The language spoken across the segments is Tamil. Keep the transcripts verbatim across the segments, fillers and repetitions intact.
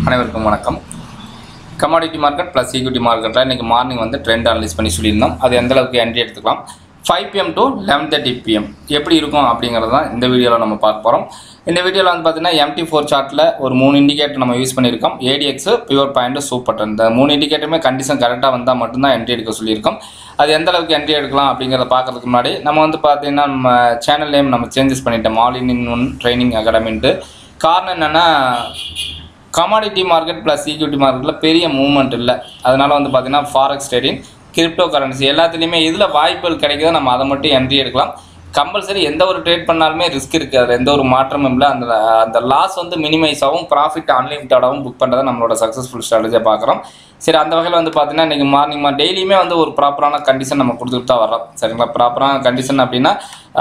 அனைவருக்கும் வணக்கம். கமாடிட்டி மார்க்கெட் ப்ளஸ் ஈக்விட்டி மார்க்கெட்டில் இன்றைக்கி மார்னிங் வந்து ட்ரெண்ட் அனலைஸ் பண்ணி சொல்லியிருந்தோம். அது எந்த அளவுக்கு என்ட்ரி எடுத்துக்கலாம், five PM to eleven thirty PM எப்படி இருக்கும் அப்படிங்கிறது தான் இந்த வீடியோவில் நம்ம பார்க்க போகிறோம். இந்த வீடியோவில் வந்து பார்த்தீங்கன்னா எம் டி ஃபோர் சார்ட்டில் ஒரு மூணு இண்டிகேட்டர் நம்ம யூஸ் பண்ணியிருக்கோம். ADX, pure point, super. இந்த மூணு இண்டிகேட்டருமே கண்டிஷன் கரெக்டாக வந்தால் மட்டும்தான் என்ட்ரி எடுக்க சொல்லியிருக்கோம். அது எந்த அளவுக்கு என்ட்ரி எடுக்கலாம் அப்படிங்கிறத பார்க்கறதுக்கு முன்னாடி நம்ம வந்து பார்த்தீங்கன்னா நம்ம சேனல் நேம் நம்ம சேஞ்சஸ் பண்ணிட்டோம், ஆல் இன் ஒன் ட்ரைனிங் அகாடமின்ட்டு. காரணம் என்னென்னா கமாடிட்டி மார்க்கெட் ப்ளஸ் ஈக்விட்டி மார்க்கெட்டில் பெரிய மூவ்மெண்ட் இல்லை. அதனால் வந்து பார்த்திங்கன்னா ஃபாரெக்ஸ் ட்ரேடிங், கிரிப்டோ கரன்சி எல்லாத்துலேயுமே இதில் வாய்ப்புகள் கிடைக்குதோ நம்ம அதை மட்டும் என்ட்ரி எடுக்கலாம். கம்பல்சரி எந்த ஒரு ட்ரேட் பண்ணாலுமே ரிஸ்க் இருக்குது, அதில் எந்த ஒரு மாற்றமும் இல்லை. அந்த அந்த லாஸ் வந்து மினிமைஸ் ஆகும், ப்ராஃபிட் அன்லிமிட்டடாகவும் புக் பண்ணுறதை நம்மளோட சக்ஸஸ்ஃபுல் ஸ்ட்ராட்டஜியாக பார்க்குறோம். சரி, அந்த வகையில் வந்து பார்த்திங்கன்னா இன்றைக்கி மார்னிங் டெய்லியுமே வந்து ஒரு ப்ராப்பரான கண்டிஷன் நம்ம கொடுத்துட்டு தான் வரோம். சரிங்களா, ப்ராப்பரான கண்டிஷன் அப்படின்னா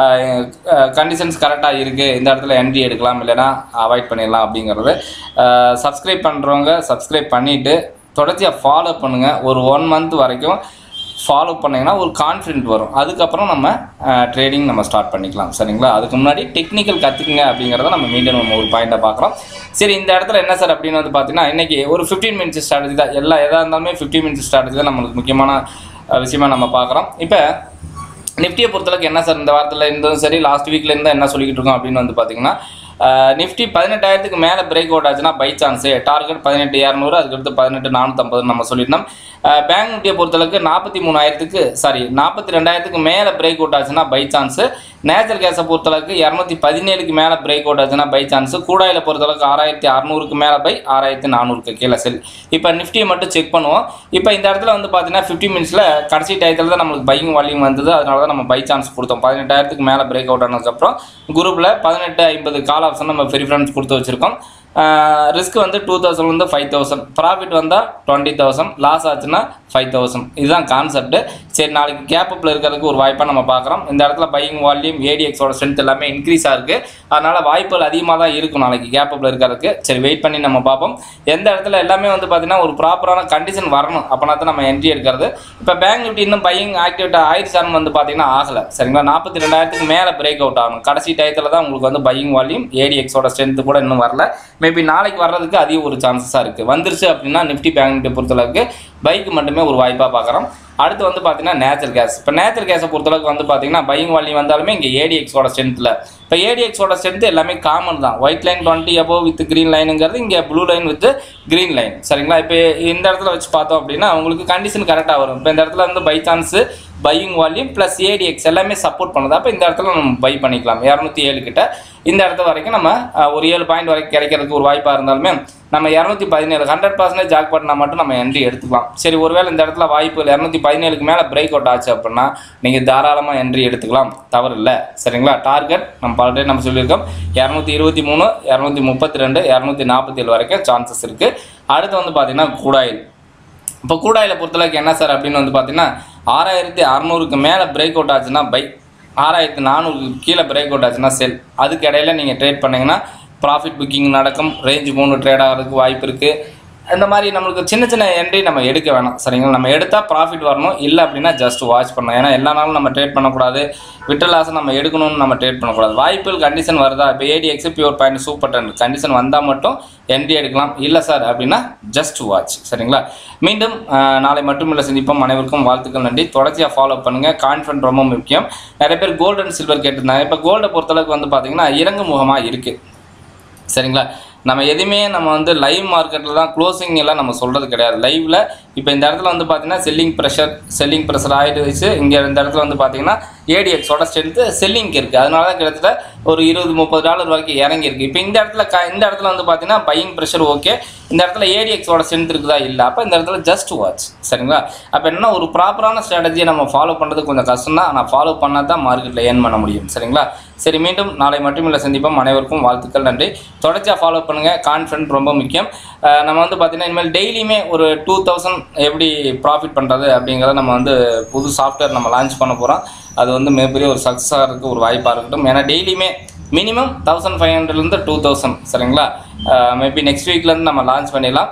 கண்டிஷன்ஸ் கரெக்டாக இருக்குது, இந்த இடத்துல என்ட்ரி எடுக்கலாம், இல்லைனா அவாய்ட் பண்ணிடலாம் அப்படிங்கிறது. சப்ஸ்கிரைப் பண்ணுறவங்க சப்ஸ்கிரைப் பண்ணிவிட்டு தொடர்ச்சியாக ஃபாலோ பண்ணுங்கள். ஒரு ஒன் மந்த் வரைக்கும் ஃபாலோ பண்ணிங்கன்னா ஒரு கான்ஃபிடென்ட் வரும். அதுக்கப்புறம் நம்ம ட்ரேடிங் நம்ம ஸ்டார்ட் பண்ணிக்கலாம். சரிங்களா, அதுக்கு முன்னாடி டெக்னிக்கல் கற்றுக்குங்க அப்படிங்கிறத நம்ம மீண்டும் நம்ம ஒரு பாயிண்ட்டை பார்க்குறோம். சரி, இந்த இடத்துல என்ன சார் அப்படின்னு வந்து பார்த்தீங்கன்னா இன்றைக்கி ஒரு ஃபிஃப்டீன் மினிட்ஸ் ஸ்ட்ராட்டஜி தான். எல்லா எதாக இருந்தாலுமே ஃபிஃப்டீன் மினிட்ஸ் ஸ்ட்ராட்டஜி தான் நம்மளுக்கு முக்கியமான விஷயமாக நம்ம பார்க்குறோம். இப்போ நிஃப்டியை பொறுத்தளவுக்கு என்ன சார் இந்த வாரத்தில் இருந்தும் சரி லாஸ்ட் வீக்கில் இருந்தால் என்ன சொல்லிக்கிட்டு இருக்கோம் அப்படின்னு வந்து பார்த்தீங்கன்னா நிஃப்டி பதினெட்டாயிரத்துக்கு மேலே பிரேக் அவுட் ஆச்சுன்னா பை சான்ஸு, டார்கெட் பதினெட்டு இரநூறு, அதுக்கடுத்து பதினெட்டு நானூற்றம்பது நம்ம சொல்லியிருந்தோம். பேங்க் நிஃப்டியை பொறுத்தளவுக்கு நாற்பத்தி மூணாயிரத்துக்கு சாரி நாற்பத்தி ரெண்டாயிரத்துக்கு மேலே பிரேக் அவுட் ஆச்சுன்னா பை சான்ஸு. நேச்சுரல் கேஸை பொறுத்தளவுக்கு இரநூத்தி பதினேழுக்கு மேலே பிரேக் அவுட் ஆச்சுன்னா பை சான்ஸு. கூடாயில் பொறுத்தளவுக்கு ஆறாயிரத்தி அறநூறுக்கு மேலே பை, ஆறாயிரத்தி நானூறுக்கு கீழே செல். இப்போ நிஃப்டியை மட்டும் செக் பண்ணுவோம். இப்போ இந்த இடத்துல வந்து பார்த்தீங்கன்னா ஃபிஃப்டி மினிட்ஸில் கடைசி டயத்தில் தான் நம்மளுக்கு பையிங் வால்யூம் வந்தது. அதனால தான் நம்ம பை சான்ஸ் கொடுத்தோம். பதினெட்டாயிரத்துக்கு மேலே பிரேக் அவுட் ஆனதுக்கப்புறம் குரூப்பில் பதினெட்டு ஐம்பது கால் ஆப்ஷன் நம்ம ப்ரிஃபரன்ஸ் கொடுத்து வச்சுருக்கோம். ரிஸ்க் வந்து டூ தௌசண்ட் வந்து ஃபைவ் தௌசண்ட், ப்ராஃபிட் வந்தால் டுவெண்ட்டி தௌசண்ட், லாஸ் ஆச்சுன்னா ஃபைவ் தௌசண்ட். இதுதான் கான்செப்ட்டு. சரி, நாளைக்கு கேப்பப்பில் இருக்கிறதுக்கு ஒரு வாய்ப்பாக நம்ம பார்க்குறோம். இந்த இடத்துல பையிங் வால்யூம், ஏடிஎக்ஸோட ஸ்ட்ரென்த் எல்லாமே இன்க்ரீஸாக இருக்குது. அதனால் வாய்ப்புகள் அதிகமாக தான் இருக்கும் நாளைக்கு கேப்பப்பில் இருக்கிறதுக்கு. சரி, வெயிட் பண்ணி நம்ம பார்ப்போம். எந்த இடத்துல எல்லாமே வந்து பார்த்திங்கன்னா ஒரு ப்ராப்பரான கண்டிஷன் வரணும், அப்போனா தான் நம்ம என்ட்ரி எடுக்கிறது. இப்போ பேங்க் நிஃப்டி இன்னும் பையிங் ஆக்டிவேட் ஆயிடுச்சான்னு வந்து பார்த்திங்கன்னா ஆகலை. சரிங்களா, நாற்பத்தி ரெண்டாயிரத்துக்கு மேலே பிரேக் அவுட் ஆகணும். கடைசி டயத்தில் தான் உங்களுக்கு வந்து பையிங் வால்யூம், ஏடிஎக்ஸோட ஸ்ட்ரென்த்து கூட இன்னும் வரல. மேபி நாளைக்கு வர்றதுக்கு அதிக ஒரு சான்சஸாக இருக்குது. வந்துருச்சு அப்படின்னா நிஃப்டி பேங்க் நிஃப்டி பொறுத்தளவுக்கு பைக்கு மட்டுமே ஒரு வாய்ப்பாக பார்க்குறோம். அடுத்து வந்து பார்த்தீங்கன்னா நேச்சுரல் கேஸ். இப்போ நேச்சுரல் கேஸை பொறுத்தளவுக்கு வந்து பார்த்தீங்கன்னா பையிங் வால்யூம் வந்தாலுமே இங்கே ஏடிஎக்ஸோட ஸ்ட்ரென்த்தில் இப்போ ஏடிஎக்ஸோட ஸ்ட்ரென்த் எல்லாமே காமன் தான். White line twenty above with green லைனுங்கிறது இங்கே blue line with green line. சரிங்களா, இப்போ இந்த இடத்துல வச்சு பார்த்தோம் அப்படின்னா உங்களுக்கு கண்டிஷன் கரெக்டாக வரும். இப்போ இந்த இடத்துல வந்து buy chance buying volume plus ADX எல்லாமே சப்போர்ட் பண்ணுது. அப்போ இந்த இடத்துல நம்ம பை பண்ணிக்கலாம். இரநூத்தி ஏழு கிட்ட இந்த இடத்த வரைக்கும் நம்ம ஒரு ஏழு பாயிண்ட் வரைக்கும் கிடைக்கிறதுக்கு ஒரு வாய்ப்பாக இருந்தாலுமே நம்ம இரநூத்தி பதினேழு ஹண்ட்ரட் பர்சன்டேஜ் ஜாக்பாட்னா மட்டும் நம்ம என்ட்ரி எடுத்துக்கலாம். சரி, ஒருவேளை இந்த இடத்துல வாய்ப்பு இரநூத்தி பதினேழுக்கு மேலே பிரேக் அவுட் ஆச்சு அப்படின்னா நீங்கள் தாராளமாக என்ட்ரி எடுத்துக்கலாம், தவறு இல்லை. சரிங்களா, டார்கெட் நம்ம ஆல்ரெடி நம்ம சொல்லியிருக்கோம் இரநூத்தி இருபத்தி மூணு இரநூத்தி முப்பத்தி ரெண்டு இரநூத்தி நாற்பத்தி ஏழு வரைக்கும் சான்சஸ் இருக்குது. அடுத்து வந்து பார்த்திங்கன்னா crude. இப்போ crude பொறுத்தளவுக்கு என்ன சார் அப்படின்னு வந்து பார்த்தீங்கன்னா ஆறாயிரத்தி அறநூறுக்கு மேலே பிரேக் அவுட் ஆச்சுன்னா பை, ஆறாயிரத்தி நானூறுக்கு கீழே பிரேக் அவுட் ஆச்சுன்னா செல். அதுக்கு இடையில நீங்கள் ட்ரேட் பண்ணிங்கன்னா ப்ராஃபிட் புக்கிங் நடக்கும். ரேஞ்சு மூணு ட்ரேட் ஆகிறதுக்கு வாய்ப்பு இருக்குது. இந்த மாதிரி நம்மளுக்கு சின்ன சின்ன என்ட்ரி நம்ம எடுக்க வேணாம். சரிங்களா, நம்ம எடுத்தால் ப்ராஃபிட் வரணும், இல்லை அப்படின்னா ஜஸ்ட் வாட்ச் பண்ணணும். ஏன்னா எல்லா நாளும் நம்ம ட்ரேட் பண்ணக்கூடாது, விட்ட லாஸை நம்ம எடுக்கணும்னு நம்ம ட்ரேட் பண்ணக்கூடாது. வாய்ப்புகள் கண்டிஷன் வருதா, இப்போ ADX, pure point, super ten condition வந்தால் மட்டும் என்ட்ரி எடுக்கலாம். இல்லை சார் அப்படின்னா ஜஸ்ட் வாட்ச். சரிங்களா, மீண்டும் நாளை மட்டும் இல்லை சந்திப்போம். அனைவருக்கும் வாழ்த்துக்கள், நன்றி. தொடர்ச்சியாக ஃபாலோ பண்ணுங்கள். கான்ஃபிடன்ட் ரொம்ப முக்கியம். நிறைய பேர் கோல்டு அண்ட் சில்வர் கேட்டிருந்தாங்க. இப்போ கோல்டை பொறுத்தளவுக்கு வந்து பார்த்திங்கன்னா இறங்கு முகமாக இருக்குது. சரிங்களா, நம்ம எதுவுமே நம்ம வந்து லைவ் மார்க்கெட்டில் தான் க்ளோசிங் எல்லாம் நம்ம சொல்கிறது கிடையாது. லைவில் இப்போ இந்த இடத்துல வந்து பார்த்திங்கன்னா செல்லிங் ப்ரெஷர் செல்லிங் ப்ரெஷர் ஆகிடுச்சு. இங்கே இந்த இடத்துல வந்து பார்த்திங்கன்னா ஏடிஎக்ஸோட ஸ்ட்ரென்த்து செல்லிங்க்கு இருக்குது. அதனால தான் கிட்டத்தட்ட ஒரு இருபது முப்பது டாலர் வரைக்கும் இறங்கியிருக்கு. இப்போ இந்த இடத்துல க இந்த இடத்துல வந்து பார்த்திங்கன்னா பையிங் ப்ரெஷர் ஓகே, இந்த இடத்துல ஏடிஎக்ஸோட ஸ்ட்ரென்த் இருக்குதா இல்லை. அப்போ இந்த இடத்துல ஜஸ்ட் வாட்ச். சரிங்களா, அப்போ என்னன்னா ஒரு ப்ராப்பரான ஸ்ட்ராட்டஜியை நம்ம ஃபாலோ பண்ணுறது கொஞ்சம் கஷ்டம் தான். ஆனால் ஃபாலோ பண்ணால் தான் மார்க்கெட்டில் ஏர்ன் பண்ண முடியும். சரிங்களா, சரி, மீண்டும் நாளை மட்டும் இல்லை சந்திப்போம். அனைவருக்கும் வாழ்த்துக்கள், நன்றி. தொடர்ச்சியாக ஃபாலோ பண்ணுங்கள். கான்ஃபிடன்ட் ரொம்ப முக்கியம். நம்ம வந்து பார்த்திங்கன்னா இனிமேல் டெய்லியுமே ஒரு டூ தௌசண்ட் எப்படி ப்ராஃபிட் பண்ணுறது அப்படிங்கிறத நம்ம வந்து புது சாஃப்ட்வேர் நம்ம லான்ச் பண்ண போகிறோம். அது வந்து மிகப்பெரிய ஒரு சக்ஸஸ் ஆகிறதுக்கு ஒரு வாய்ப்பாக இருக்கட்டும். ஏன்னா டெய்லியுமே மினிமம் தௌசண்ட் ஃபைவ் ஹண்ட்ரட்லேருந்து டூ தௌசண்ட் சரிங்களா, மேபி நெக்ஸ்ட் வீக்லேருந்து நம்ம லான்ச் பண்ணிடலாம்.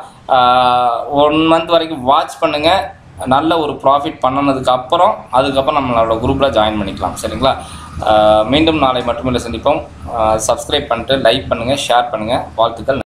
ஒன் மந்த் வரைக்கும் வாட்ச் பண்ணுங்கள். நல்ல ஒரு ப்ராஃபிட் பண்ணனதுக்கு அப்புறம் அதுக்கப்புறம் நம்மளோட குரூப்பில் ஜாயின் பண்ணிக்கலாம். சரிங்களா, மீண்டும் நாளை மட்டுமில்லை சந்திப்போம். சப்ஸ்கிரைப் பண்ணிட்டு லைக் பண்ணுங்கள், ஷேர் பண்ணுங்கள். வாழ்த்துக்கள்.